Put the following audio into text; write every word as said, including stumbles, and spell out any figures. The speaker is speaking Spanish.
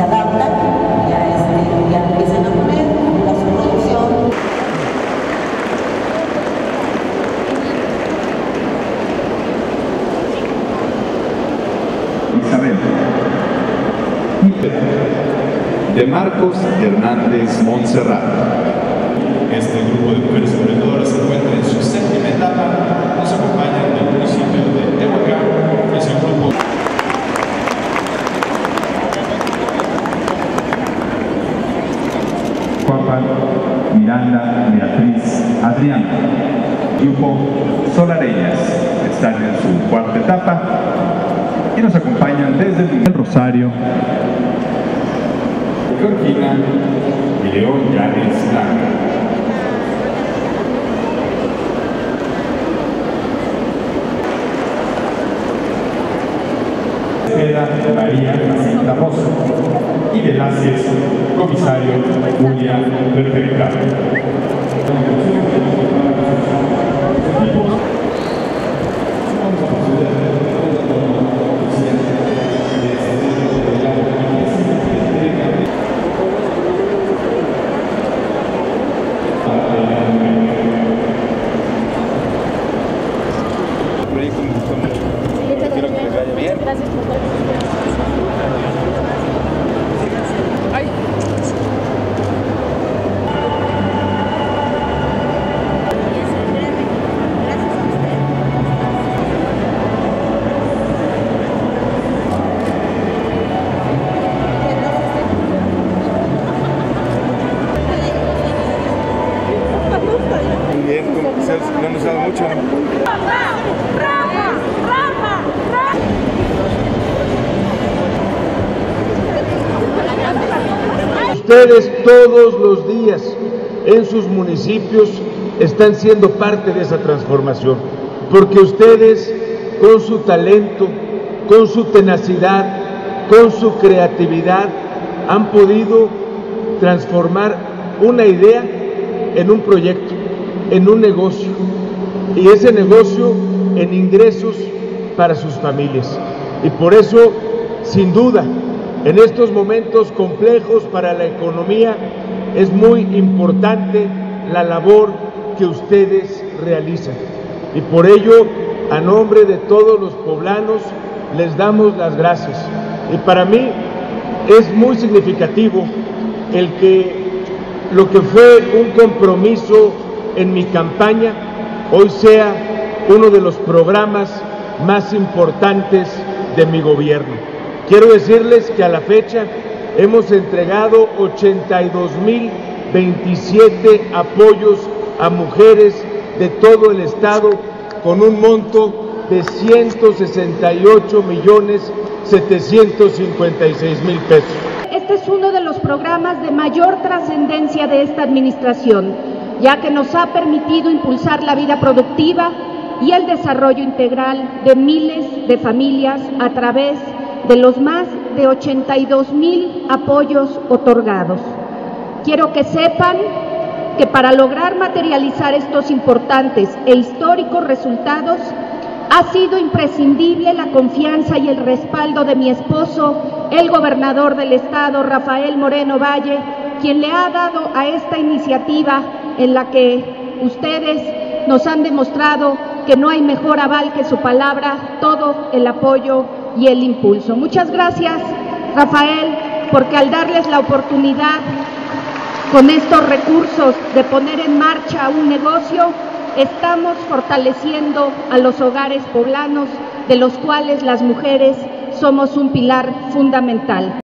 adaptan, ya, este, ya empiezan a comer, a su producción. Isabel. De Marcos Hernández Montserrat. Este grupo de mujeres emprendedoras se encuentra en su séptima etapa. Nos acompañan del municipio de Tehuacán, es el grupo. Juanpa, Miranda, Beatriz, Adriana. Grupo Solareñas están en su cuarta etapa y nos acompañan desde el Rosario. Georgina y León Llanes Blanca. Espera María Jacinta Rosa y Velázquez, comisario Julia Perfecta. Gracias por todo. Ay. Muy bien, no nos da mucho. Ustedes todos los días en sus municipios están siendo parte de esa transformación, porque ustedes con su talento, con su tenacidad, con su creatividad han podido transformar una idea en un proyecto, en un negocio, y ese negocio en ingresos para sus familias. Y por eso, sin duda, en estos momentos complejos para la economía, es muy importante la labor que ustedes realizan. Y por ello, a nombre de todos los poblanos, les damos las gracias. Y para mí es muy significativo el que lo que fue un compromiso en mi campaña, hoy sea uno de los programas más importantes de mi gobierno. Quiero decirles que a la fecha hemos entregado ochenta y dos mil veintisiete apoyos a mujeres de todo el estado con un monto de ciento sesenta y ocho millones setecientos cincuenta y seis mil pesos. Este es uno de los programas de mayor trascendencia de esta administración, ya que nos ha permitido impulsar la vida productiva y el desarrollo integral de miles de familias a través de los más de ochenta y dos mil apoyos otorgados. Quiero que sepan que para lograr materializar estos importantes e históricos resultados ha sido imprescindible la confianza y el respaldo de mi esposo, el gobernador del estado, Rafael Moreno Valle, quien le ha dado a esta iniciativa en la que ustedes nos han demostrado que no hay mejor aval que su palabra, todo el apoyo y el impulso. Muchas gracias, Rafael, porque al darles la oportunidad con estos recursos de poner en marcha un negocio, estamos fortaleciendo a los hogares poblanos, de los cuales las mujeres somos un pilar fundamental.